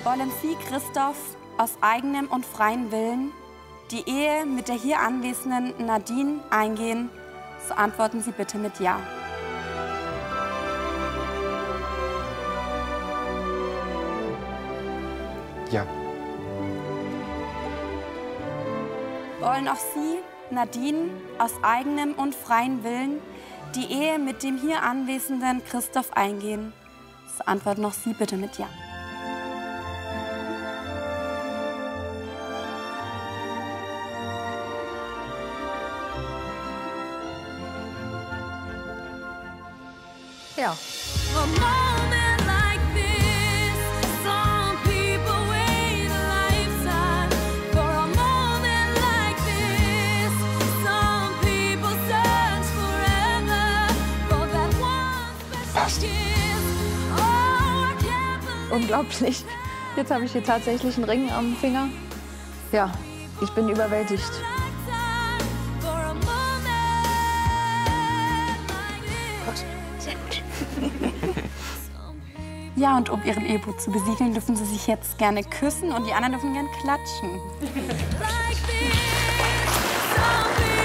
Wollen Sie, Christoph, aus eigenem und freien Willen die Ehe mit der hier anwesenden Nadine eingehen? So antworten Sie bitte mit Ja. Ja. Wollen auch Sie, Nadine, aus eigenem und freien Willen die Ehe mit dem hier anwesenden Christoph eingehen? So antworten auch Sie bitte mit Ja. Ja. Unglaublich. Jetzt habe ich hier tatsächlich einen Ring am Finger. Ja, ich bin überwältigt. Ja, und um Ihren Ehebruch zu besiegeln, dürfen Sie sich jetzt gerne küssen und die anderen dürfen gerne klatschen.